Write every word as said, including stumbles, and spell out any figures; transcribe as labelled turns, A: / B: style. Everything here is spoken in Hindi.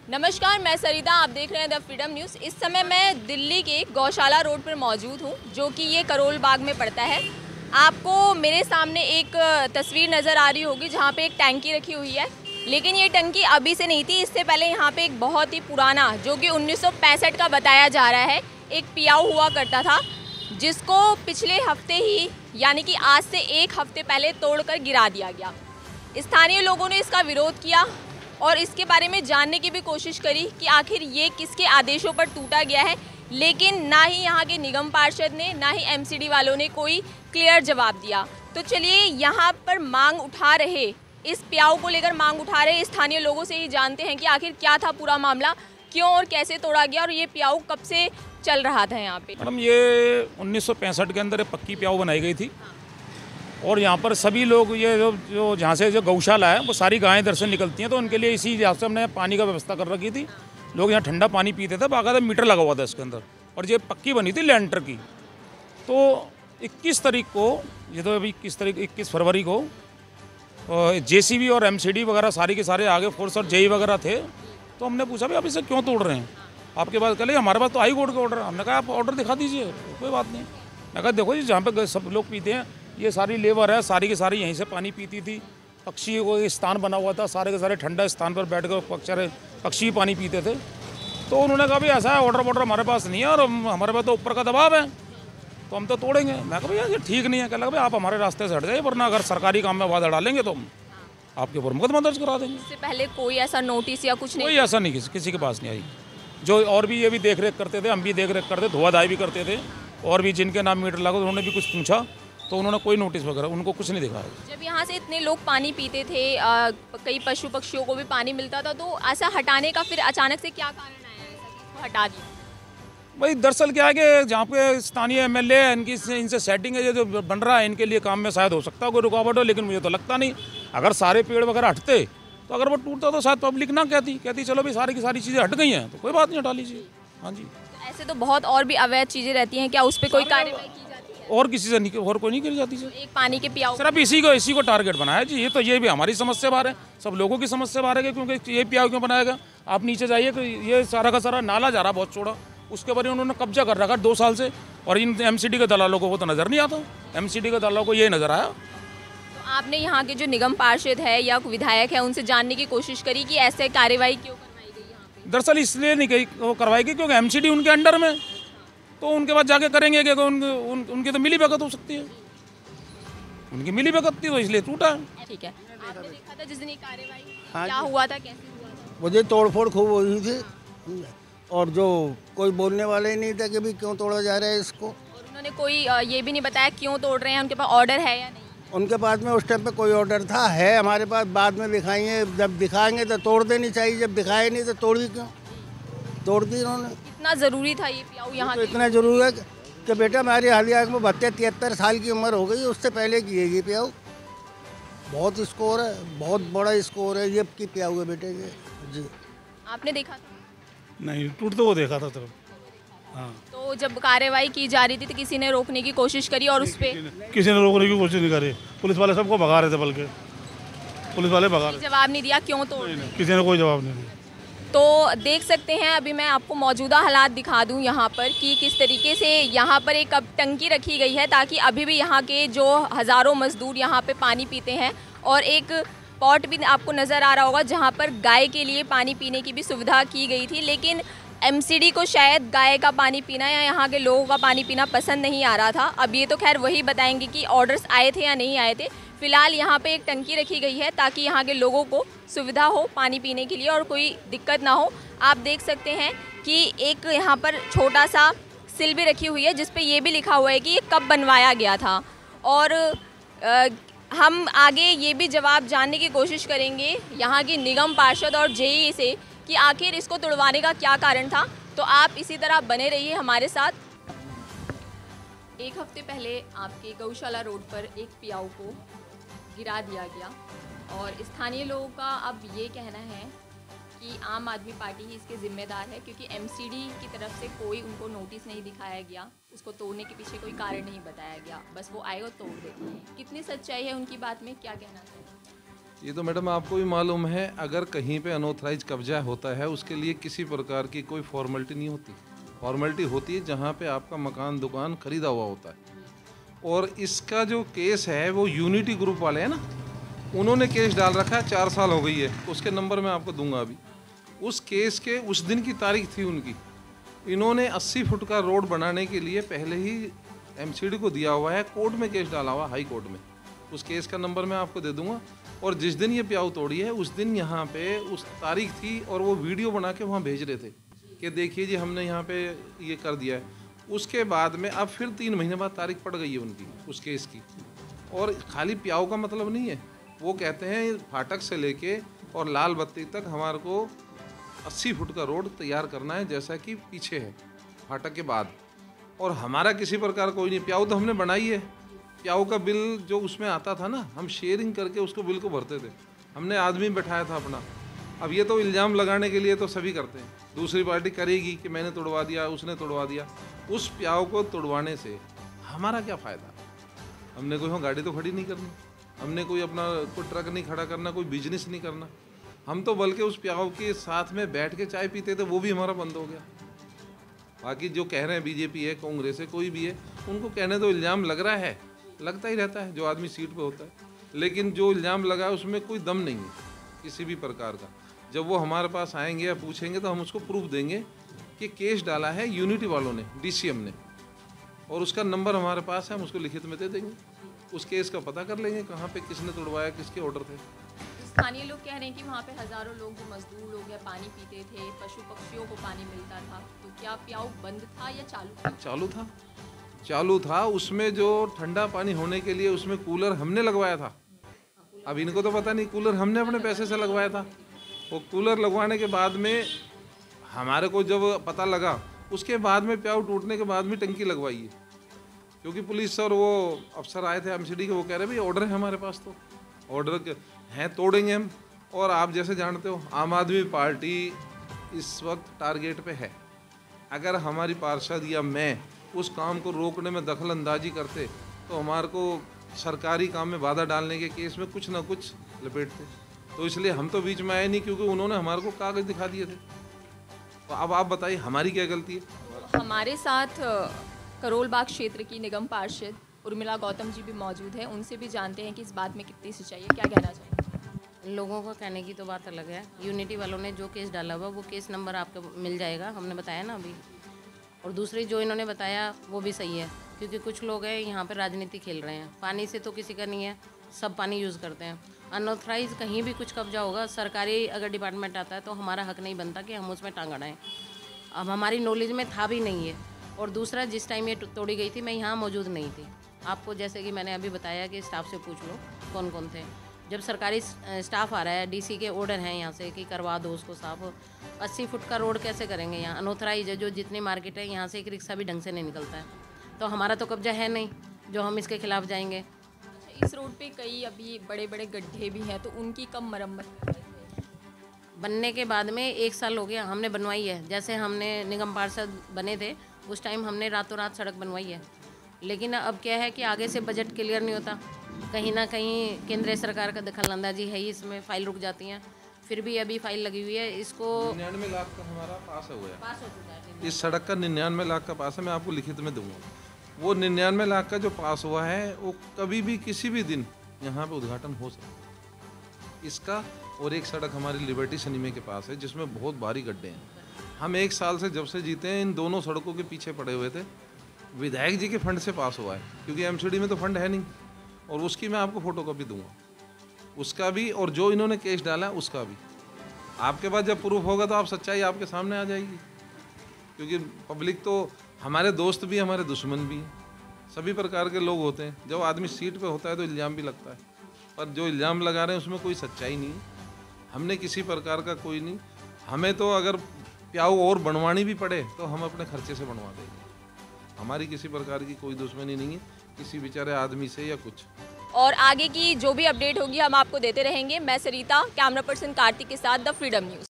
A: नमस्कार, मैं सरिता, आप देख रहे हैं द फ्रीडम न्यूज़। इस समय मैं दिल्ली के गौशाला रोड पर मौजूद हूं, जो कि ये करोल बाग में पड़ता है। आपको मेरे सामने एक तस्वीर नज़र आ रही होगी जहां पे एक टंकी रखी हुई है, लेकिन ये टंकी अभी से नहीं थी। इससे पहले यहाँ पे एक बहुत ही पुराना, जो कि उन्नीस सौ पैंसठ का बताया जा रहा है, एक पियाऊ हुआ करता था, जिसको पिछले हफ्ते ही यानी कि आज से एक हफ्ते पहले तोड़कर गिरा दिया गया। स्थानीय लोगों ने इसका विरोध किया और इसके बारे में जानने की भी कोशिश करी कि आखिर ये किसके आदेशों पर टूटा गया है, लेकिन ना ही यहाँ के निगम पार्षद ने ना ही एमसीडी वालों ने कोई क्लियर जवाब दिया। तो चलिए यहाँ पर मांग उठा रहे, इस प्याऊ को लेकर मांग उठा रहे स्थानीय लोगों से ही जानते हैं कि आखिर क्या था पूरा मामला, क्यों और कैसे तोड़ा गया और ये प्याऊ कब से चल रहा था यहाँ पे।
B: मैडम, ये उन्नीस सौ पैंसठ के अंदर पक्की प्याऊ बनाई गई थी और यहाँ पर सभी लोग, ये जो जो जहाँ से जो गौशाला है वो सारी गायें इधर से निकलती हैं, तो उनके लिए इसी हिसाब से हमने पानी का व्यवस्था कर रखी थी। लोग यहाँ ठंडा पानी पीते थे, बाकायदा मीटर लगा हुआ था इसके अंदर, और ये पक्की बनी थी लेंटर की। तो इक्कीस तारीख को, ये तो अभी इक्कीस तारीख इक्कीस फरवरी को जेसीबी और एमसीडी वगैरह सारी के सारे आगे फोर्स और जेई वगैरह थे। तो हमने पूछा भाई आप इसे क्यों तोड़ रहे हैं, आपके पास कह हमारे पास तो हाई कोर्ट का ऑर्डर। हमने कहा आप ऑर्डर दिखा दीजिए, कोई बात नहीं। मैं कहा देखो जी, जहाँ पे सब लोग पीते हैं, ये सारी लेबर है, सारी की सारी यहीं से पानी पीती थी। पक्षी को स्थान बना हुआ था, सारे के सारे ठंडा स्थान पर बैठ कर पक्षी पक्षी पीनी पीते थे। तो उन्होंने कहा भाई ऐसा है, ऑर्डर वॉर्डर हमारे पास नहीं है और हमारे पास तो ऊपर का दबाव है, तो हम तो तोड़ेंगे। मैं कहा भैया ये ठीक नहीं है। कह लगा भाई आप हमारे रास्ते से हट जाइए, वरना अगर सरकारी काम में बाधा डालेंगे तो हम आपके ऊपर मुकदमा दर्ज करा देंगे।
A: इससे पहले कोई ऐसा नोटिस या कुछ नहीं?
B: कोई ऐसा नहीं, किसी किसी के पास नहीं आई। जो और भी ये भी देख रेख करते थे, हम भी देख रेख करते, धुआधाई भी करते थे, और भी जिनके नाम मीटर लगा उन्होंने भी कुछ पूछा, तो उन्होंने कोई नोटिस वगैरह उनको कुछ नहीं दिखाया।
A: जब यहाँ से इतने लोग पानी पीते थे, आ, कई पशु पक्षियों को भी पानी मिलता था, तो ऐसा हटाने का फिर अचानक से क्या कारण आया ऐसा कि इसको हटा दिया?
B: भाई दरअसल क्या है कि जहाँ पे स्थानीय एमएलए है, इनकी इनसे सेटिंग है, ये जो बन रहा है इनके लिए काम में शायद हो सकता है कोई रुकावट हो, लेकिन मुझे तो लगता नहीं। अगर सारे पेड़ वगैरह हटते तो अगर वो टूटता तो शायद पब्लिक ना कहती कहती चलो भाई सारी की सारी चीज़ें हट गई हैं तो कोई बात नहीं, हटा लीजिए। हाँ जी,
A: ऐसे तो बहुत और भी अवैध चीज़ें रहती हैं, क्या उस पर कोई कार्रवाई की जाती है?
B: और किसी से नहीं, और कोई नहीं करी जाती सर।
A: एक पानी के पियाऊ
B: सिर्फ इसी को इसी को टारगेट बनाया जी। ये तो ये भी हमारी समस्या बाहर है, सब लोगों की समस्या बाहर है, क्योंकि ये पियाऊ क्यों बनाया गया। आप नीचे जाइए कि ये सारा का सारा नाला जा रहा बहुत चौड़ा, उसके ऊपर उन्होंने कब्जा कर रखा दो साल से, और इन एमसीडी के दलालों को वो तो नज़र नहीं आता। एमसीडी के दलालों को ये नज़र आया।
A: तो आपने यहाँ के जो निगम पार्षद है या विधायक है उनसे जानने की कोशिश करी कि ऐसे कार्रवाई क्यों करवाई गई यहाँ पे?
B: दरअसल इसलिए नहीं कही वो करवाई गई क्योंकि एमसीडी उनके अंडर में, तो उनके बाद जाके करेंगे कि उन, उन, उनकी तो मिली भगत हो सकती है, उनकी मिली भगत थी तो इसलिए टूटा है।
A: ठीक है, आपने देखा था जिस दिन ये कार्रवाई,
C: हाँ
A: क्या हुआ था, कैसे हुआ था?
C: मुझे तोड़फोड़ खूब हुई थी, और जो कोई बोलने वाले ही नहीं था कि भी क्यों तोड़ा जा रहा है इसको।
A: और उन्होंने कोई अ, ये भी नहीं बताया क्यों तोड़ रहे हैं, उनके पास ऑर्डर है या नहीं?
C: उनके पास में उस टाइम पे कोई ऑर्डर था, है हमारे पास, बाद में दिखाएंगे, जब दिखाएंगे तो तोड़ देनी चाहिए, जब दिखाए नहीं तो तोड़ी क्यों, तोड़ दी इन्होंने।
A: इतना ज़रूरी था ये पियाऊ यहाँ
C: तो
A: के?
C: इतना जरूरी है कि बेटा हमारी हालिया में बहत्तर तिहत्तर साल की उम्र हो गई, उससे पहले की है ये प्याऊ। बहुत स्कोर है, बहुत बड़ा स्कोर है ये की प्याऊ है बेटे ये जी।
A: आपने देखा था?
D: नहीं, टूटते हुए देखा था तरफ। हाँ,
A: तो जब कार्रवाई की जा रही थी तो किसी ने रोकने की कोशिश करी और उस पर
D: किसी ने रोकने की कोशिश नहीं करी। पुलिस वाले सबको भगा रहे थे, बल्कि पुलिस वाले भगा रहे थे।
A: जवाब नहीं दिया क्यों तोड़ रहे हैं?
D: किसी ने कोई जवाब नहीं दिया।
A: तो देख सकते हैं, अभी मैं आपको मौजूदा हालात दिखा दूं यहाँ पर कि किस तरीके से यहाँ पर एक अब टंकी रखी गई है, ताकि अभी भी यहाँ के जो हज़ारों मजदूर यहाँ पे पानी पीते हैं, और एक पॉट भी आपको नज़र आ रहा होगा जहाँ पर गाय के लिए पानी पीने की भी सुविधा की गई थी। लेकिन एमसीडी को शायद गाय का पानी पीना या यहाँ के लोगों का पानी पीना पसंद नहीं आ रहा था। अब ये तो खैर वही बताएंगे कि ऑर्डर्स आए थे या नहीं आए थे। फ़िलहाल यहाँ पे एक टंकी रखी गई है ताकि यहाँ के लोगों को सुविधा हो पानी पीने के लिए और कोई दिक्कत ना हो। आप देख सकते हैं कि एक यहाँ पर छोटा सा सिल भी रखी हुई है जिस पे ये भी लिखा हुआ है कि ये कब बनवाया गया था, और आ, हम आगे ये भी जवाब जानने की कोशिश करेंगे यहाँ की निगम पार्षद और जेई से कि आखिर इसको तोड़वाने का क्या कारण था। तो आप इसी तरह बने रहिए हमारे साथ। एक हफ्ते पहले आपके गौशाला रोड पर एक पियाऊ को गिरा दिया गया, और स्थानीय लोगों का अब ये कहना है कि आम आदमी पार्टी ही इसके ज़िम्मेदार है, क्योंकि एमसीडी की तरफ से कोई उनको नोटिस नहीं दिखाया गया, उसको तोड़ने के पीछे कोई कारण नहीं बताया गया, बस वो आए और तोड़ देते हैं। कितनी सच्चाई है उनकी बात में, क्या कहना चाहिए?
E: ये तो मैडम आपको भी मालूम है, अगर कहीं पे अनऑथराइज कब्जा होता है उसके लिए किसी प्रकार की कोई फॉर्मेलिटी नहीं होती। फॉर्मेलिटी होती है जहाँ पे आपका मकान दुकान खरीदा हुआ होता है। और इसका जो केस है वो यूनिटी ग्रुप वाले हैं ना, उन्होंने केस डाल रखा है, चार साल हो गई है, उसके नंबर मैं आपको दूंगा अभी। उस केस के उस दिन की तारीख थी उनकी, इन्होंने अस्सी फुट का रोड बनाने के लिए पहले ही एमसीडी को दिया हुआ है, कोर्ट में केस डाला हुआ हाई कोर्ट में। उस केस का नंबर मैं आपको दे दूंगा। और जिस दिन ये प्याऊ तोड़ी है उस दिन यहाँ पे उस तारीख थी और वो वीडियो बना के वहाँ भेज रहे थे कि देखिए जी हमने यहाँ पे ये कर दिया है। उसके बाद में अब फिर तीन महीने बाद तारीख पड़ गई है उनकी उस केस की। और खाली प्याऊ का मतलब नहीं है, वो कहते हैं फाटक से लेके और लाल बत्ती तक हमारे को अस्सी फुट का रोड तैयार करना है, जैसा कि पीछे है फाटक के बाद। और हमारा किसी प्रकार कोई नहीं, प्याऊ तो हमने बनाई है। प्याऊ का बिल जो उसमें आता था ना, हम शेयरिंग करके उसको बिल को भरते थे, हमने आदमी बैठाया था अपना। अब ये तो इल्ज़ाम लगाने के लिए तो सभी करते हैं, दूसरी पार्टी करेगी कि मैंने तोड़वा दिया, उसने तोड़वा दिया। उस प्याऊ को तोड़वाने से हमारा क्या फ़ायदा? हमने कोई वहाँ गाड़ी तो खड़ी नहीं करनी, हमने कोई अपना कोई ट्रक नहीं खड़ा करना, कोई बिजनेस नहीं करना। हम तो बल्कि उस प्याऊ के साथ में बैठ के चाय पीते थे, वो भी हमारा बंद हो गया। बाकी जो कह रहे हैं बीजेपी है, कांग्रेस है, कोई भी है, उनको कहने तो इल्ज़ाम लग रहा है, लगता ही रहता है जो आदमी सीट पे होता है, लेकिन जो इल्ज़ाम लगा है उसमें कोई दम नहीं है किसी भी प्रकार का। जब वो हमारे पास आएंगे या पूछेंगे तो हम उसको प्रूफ देंगे कि केस डाला है यूनिटी वालों ने, डीसीएम ने, और उसका नंबर हमारे पास है, हम उसको लिखित में दे देंगे। उस केस का पता कर लेंगे कहाँ पे किसने तोड़वाया, किसके ऑर्डर थे।
A: स्थानीय लोग कह रहे हैं कि वहाँ पे हजारों लोग जो मजदूर लोग हैं पानी पीते थे, पशु पक्षियों को पानी मिलता था, तो क्या प्याऊ बंद था या चालू था?
E: चालू था, चालू था। उसमें जो ठंडा पानी होने के लिए उसमें कूलर हमने लगवाया था। अब इनको तो पता नहीं, कूलर हमने अपने पैसे से लगवाया था। वो कूलर लगवाने के बाद में हमारे को जब पता लगा, उसके बाद में प्याऊ टूटने के बाद में टंकी लगवाई है, क्योंकि पुलिस और वो अफसर आए थे एमसीडी के, वो कह रहे भाई ऑर्डर है हमारे पास, तो ऑर्डर हैं तोड़ेंगे हम। और आप जैसे जानते हो आम आदमी पार्टी इस वक्त टारगेट पे है। अगर हमारी पार्षद या मैं उस काम को रोकने में दखल अंदाजी करते तो हमारे को सरकारी काम में बाधा डालने के केस में कुछ ना कुछ लपेटते। तो इसलिए हम तो बीच में आए नहीं, क्योंकि उन्होंने हमारे को कागज दिखा दिए थे। तो अब आप बताइए हमारी क्या गलती है?
A: हमारे साथ करोल बाग क्षेत्र की निगम पार्षद उर्मिला गौतम जी भी मौजूद है, उनसे भी जानते हैं कि इस बात में कितनी सच्चाई है, क्या कहना चाहिए?
F: लोगों का कहने की तो बात अलग है। यूनिटी वालों ने जो केस डाला हुआ वो केस नंबर आपको मिल जाएगा, हमने बताया ना अभी। और दूसरी जो इन्होंने बताया वो भी सही है, क्योंकि कुछ लोग हैं यहाँ पे राजनीति खेल रहे हैं। पानी से तो किसी का नहीं है, सब पानी यूज़ करते हैं। अनऑथराइज कहीं भी कुछ कब्जा होगा, सरकारी अगर डिपार्टमेंट आता है तो हमारा हक नहीं बनता कि हम उसमें टांग अड़ाएं। अब हमारी नॉलेज में था भी नहीं है। और दूसरा, जिस टाइम ये तोड़ी गई थी मैं यहाँ मौजूद नहीं थी। आपको जैसे कि मैंने अभी बताया कि स्टाफ से पूछ लो कौन कौन थे। जब सरकारी स्टाफ आ रहा है, डीसी के ऑर्डर हैं यहाँ से कि करवा दो उसको साफ। अस्सी फुट का रोड कैसे करेंगे यहाँ? अनऑथराइज है। जो जितनी मार्केट है यहाँ से एक रिक्शा भी ढंग से नहीं निकलता है, तो हमारा तो कब्जा है नहीं जो हम इसके खिलाफ जाएंगे।
A: इस रोड पे कई अभी बड़े बड़े गड्ढे भी हैं, तो उनकी कब मरम्मत?
F: बनने के बाद में एक साल हो गया, हमने बनवाई है। जैसे हमने निगम पार्षद बने थे उस टाइम हमने रातों रात सड़क बनवाई है। लेकिन अब क्या है कि आगे से बजट क्लियर नहीं होता, कहीं ना कहीं केंद्र सरकार का दखलंदाजी है ही, इसमें फाइल रुक जाती हैं। फिर भी अभी फाइल लगी हुई है इसको।
E: निन्यानवे लाख का हमारा पास हो गया,
F: पास हो चुका है।
E: इस सड़क का निन्यानवे लाख का पास है, मैं आपको लिखित में दूंगा। वो निन्यानवे लाख का जो पास हुआ है वो कभी भी किसी भी दिन यहाँ पे उद्घाटन हो सकता है इसका। और एक सड़क हमारी लिबर्टी सिनेमा के पास है जिसमें बहुत भारी गड्ढे हैं। हम एक साल से जब से जीते हैं इन दोनों सड़कों के पीछे पड़े हुए थे। विधायक जी के फंड से पास हुआ है, क्योंकि एमसीडी में तो फंड है नहीं। और उसकी मैं आपको फोटोकॉपी दूंगा, उसका भी, और जो इन्होंने केस डाला है उसका भी। आपके पास जब प्रूफ होगा तो आप सच्चाई आपके सामने आ जाएगी, क्योंकि पब्लिक तो हमारे दोस्त भी हमारे दुश्मन भी हैं, सभी प्रकार के लोग होते हैं। जब आदमी सीट पे होता है तो इल्ज़ाम भी लगता है, पर जो इल्ज़ाम लगा रहे हैं उसमें कोई सच्चाई नहीं है। हमने किसी प्रकार का कोई नहीं, हमें तो अगर प्याऊ और बनवानी भी पड़े तो हम अपने खर्चे से बनवा देंगे। हमारी किसी प्रकार की कोई दुश्मनी नहीं है किसी बेचारे आदमी से या कुछ।
A: और आगे की जो भी अपडेट होगी हम आपको देते रहेंगे। मैं सरिता, कैमरा पर्सन कार्तिक के साथ, द फ्रीडम न्यूज़।